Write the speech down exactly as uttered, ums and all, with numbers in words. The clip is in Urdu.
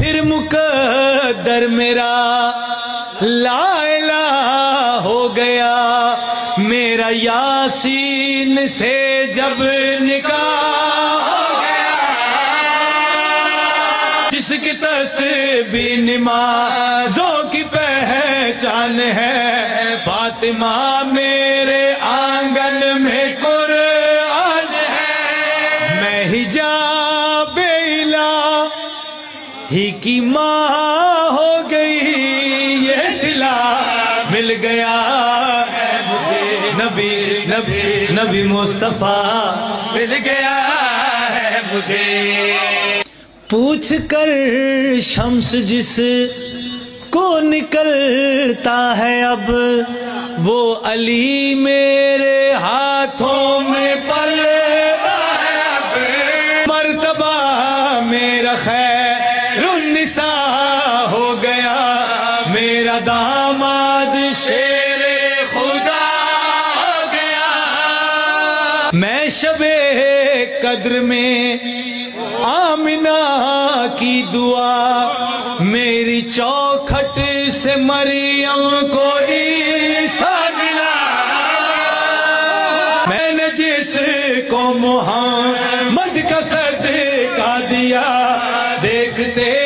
پھر مقدر میرا لا الہ ہو گیا، میرا یاسین سے جب نکاح ہو گیا، جس کی تسبیح نمازوں کی پہچان ہے، فاطمہ میرے آنگن میں قرآن ہے، میں حجاب الہی کی ماں ہو گئی، یہ صلہ مل گیا ہے مجھے، نبی نبی نبی مصطفیٰ مل گیا ہے مجھے۔ پوچھ کر شمس جس کو نکلتا ہے اب، وہ علی میرے ہاتھوں میں پلتا ہے اب، مرتبہ میرا خیر النساء ہو گیا، میرا داماد شیر خدا ہو گیا، میں شب قدر میں آمنہ کی دعا، میری چوکھٹ سے مریم کو عیسیٰ ملا، میں نے جس کو محمد کا صدقہ دیا، دیکھتے